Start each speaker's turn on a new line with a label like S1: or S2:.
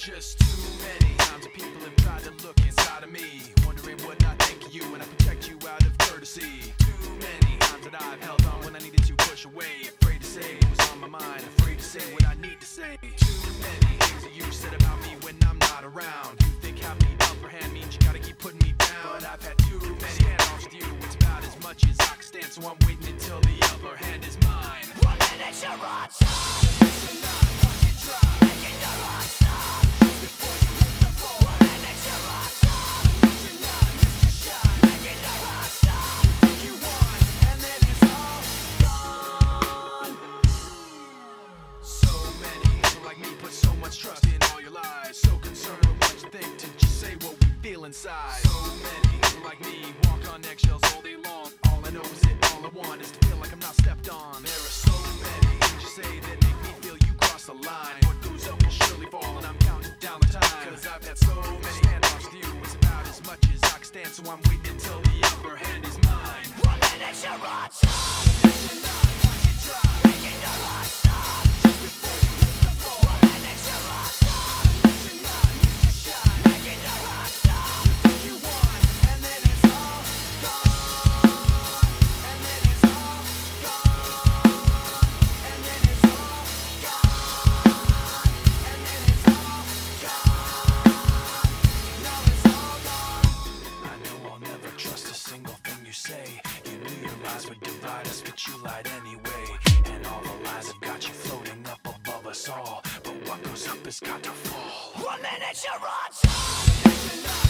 S1: Just too many times that people have tried to look inside of me, wondering what I think of you and I protect you out of courtesy. Too many times that I've held on when I needed to push away, afraid to say what was on my mind, afraid to say what I need to say. Too many things that you said about me when I'm not around. You think having the upper hand means you gotta keep putting me down, but I've had too many standoffs with you. It's about as much as I can stand, so I'm waiting until the upper hand is mine. 1 minute you're on top, it's not what you try, making the right stop. Before you hit the floor, 1 minute you're on top, you're not missed your shot, making the right stop. You think you won, and then it's all gone. So many people like me put so much trust in all your lies, so concerned with what you think to just say what we feel inside. So many people like me walk on eggshells all day long. All I know is that all I want is to feel like I'm not stepped on. There are so many things you say that make me feel you cross the line. What goes up will surely fall, and I'm counting down the time. Cause I've had so many standoffs with you. It's about as much as I can stand, so I'm waiting until the upper hand is mine. 1 minute you're on top, you're not what you try, making the right stop. Just before you hit the floor, 1 minute you're on top, you're not missed your shot, making the right stop. You think you won, and then it's all gone. And then it's all gone. And then it's all gone. And then it's all gone. Now it's all gone. I know I'll never trust a single thing you say. You knew your lies would divide us, but you lied anyway. And all the lies have got you floating up above us all. But what goes up has got to fall. 1 minute you're on top.